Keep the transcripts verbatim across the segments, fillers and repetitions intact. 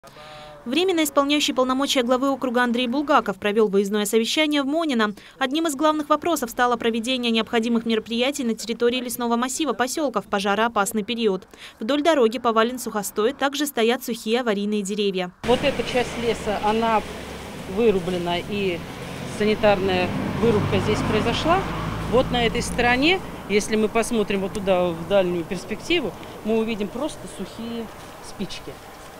Временно исполняющий полномочия главы округа Андрей Булгаков провел выездное совещание в Монино. Одним из главных вопросов стало проведение необходимых мероприятий на территории лесного массива поселка в пожароопасный период. Вдоль дороги повален сухостой, также стоят сухие аварийные деревья. Вот эта часть леса, она вырублена, и санитарная вырубка здесь произошла. Вот на этой стороне, если мы посмотрим вот туда, в дальнюю перспективу, мы увидим просто сухие спички.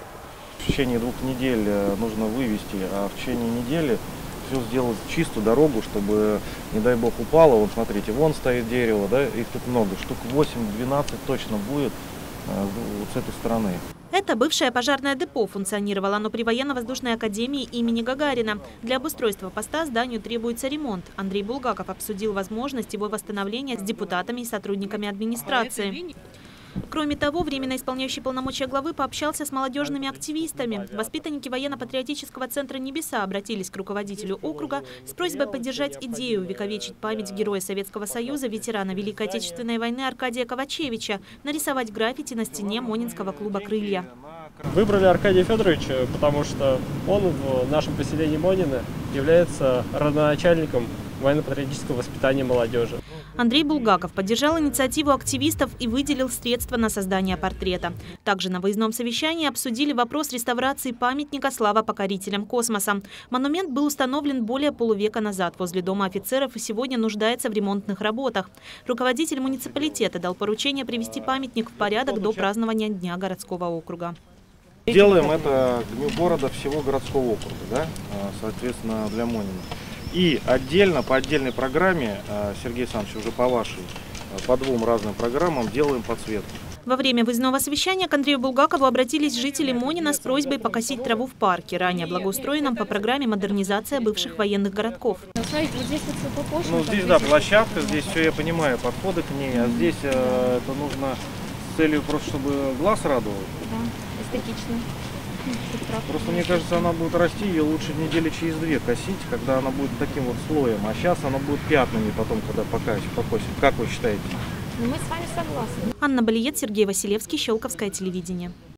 В течение двух недель нужно вывести, а в течение недели все сделать чистую дорогу, чтобы, не дай бог, упало. Вот смотрите, вон стоит дерево, да, их тут много, штук восемь-двенадцать точно будет вот с этой стороны. Это бывшее пожарное депо функционировало, но при военно-воздушной академии имени Гагарина. Для обустройства поста зданию требуется ремонт. Андрей Булгаков обсудил возможность его восстановления с депутатами и сотрудниками администрации. Кроме того, временно исполняющий полномочия главы пообщался с молодежными активистами. Воспитанники военно-патриотического центра «Небеса» обратились к руководителю округа с просьбой поддержать идею увековечить память героя Советского Союза, ветерана Великой Отечественной войны Аркадия Ковачевича, нарисовать граффити на стене Монинского клуба «Крылья». Выбрали Аркадия Федоровича, потому что он в нашем поселении Монино является родоначальником военно-патриотического воспитания молодежи. Андрей Булгаков поддержал инициативу активистов и выделил средства на создание портрета. Также на выездном совещании обсудили вопрос реставрации памятника «Слава покорителям космоса». Монумент был установлен более полувека назад возле Дома офицеров и сегодня нуждается в ремонтных работах. Руководитель муниципалитета дал поручение привести памятник в порядок до празднования Дня городского округа. Делаем это к Дню города всего городского округа, да, соответственно, для Монина. И отдельно, по отдельной программе, Сергей Александрович, уже по вашей, по двум разным программам делаем подсветку. Во время выездного совещания к Андрею Булгакову обратились жители Монина с просьбой покосить траву в парке, ранее благоустроенном по программе «Модернизация бывших военных городков». Смотрите, вот здесь вот все покошено. Ну, здесь, да, площадка, здесь все, я понимаю, подходы к ней, а здесь э, это нужно с целью просто, чтобы глаз радовал. Да, эстетично. Просто, мне кажется, она будет расти, ее лучше недели через две косить, когда она будет таким вот слоем, а сейчас она будет пятнами потом, когда покосим. Как вы считаете? Мы с вами согласны. Анна Балиет, Сергей Василевский, Щелковское телевидение.